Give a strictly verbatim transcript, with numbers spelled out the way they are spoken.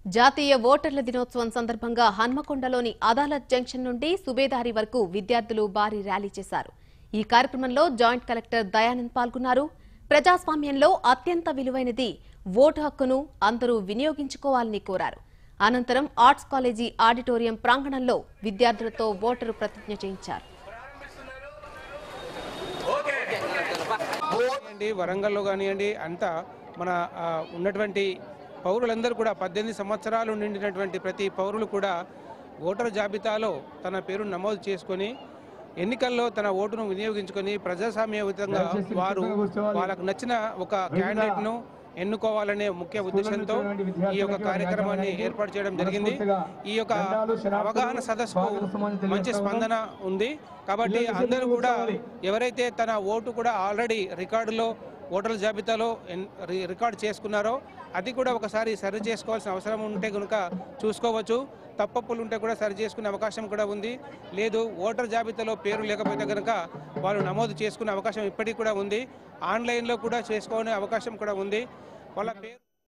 జాతీయ ఓటర్ల దినోత్సవం సందర్భంగా హన్మకొండలోని అదాలత్ జంక్షన్ నుండి సుబేదారి వరకు విద్యార్థులు భారీ ర్యాలీ చేశారు. ఈ కార్యక్రమంలో జాయింట్ కలెక్టర్ దయానంద్ పాల్గొన్నారు. ప్రజాస్వామ్యంలో అత్యంత విలువైనది ఓటు హక్కును అందరూ వినియోగించుకోవాలని కోరారు. అనంతరం ఆర్ట్స్ కాలేజీ ఆడిటోరియం ప్రాంగణంలో విద్యార్థులతో ఓటరు ప్రతిజ్ఞ చేయించారు. వరంగల్లో కానివ్వండి అంతా మన ఉన్నటువంటి పౌరులందరూ కూడా పద్దెనిమిది సంవత్సరాలు నిండినటువంటి ప్రతి పౌరులు కూడా ఓటరు జాబితాలో తన పేరు నమోదు చేసుకొని ఎన్నికల్లో తన ఓటును వినియోగించుకొని ప్రజాస్వామ్యయుతంగా వారు వాళ్ళకు నచ్చిన ఒక క్యాండిడేట్ను ఎన్నుకోవాలనే ముఖ్య ఉద్దేశంతో ఈ యొక్క కార్యక్రమాన్ని ఏర్పాటు చేయడం జరిగింది. ఈ యొక్క అవగాహన సదస్సుకు మంచి స్పందన ఉంది. కాబట్టి అందరూ కూడా ఎవరైతే తన ఓటు కూడా ఆల్రెడీ రికార్డులో ఓటర్ల జాబితాలో రికార్డు చేసుకున్నారో అది కూడా ఒకసారి సరి చేసుకోవాల్సిన అవసరం ఉంటే కనుక చూసుకోవచ్చు. తప్పప్పులు ఉంటే కూడా సరి చేసుకునే అవకాశం కూడా ఉంది. లేదు ఓటర్ జాబితాలో పేరు లేకపోతే కనుక వాళ్ళు నమోదు చేసుకునే అవకాశం ఇప్పటికీ కూడా ఉంది. ఆన్లైన్లో కూడా చేసుకునే అవకాశం కూడా ఉంది. వాళ్ళ పేరు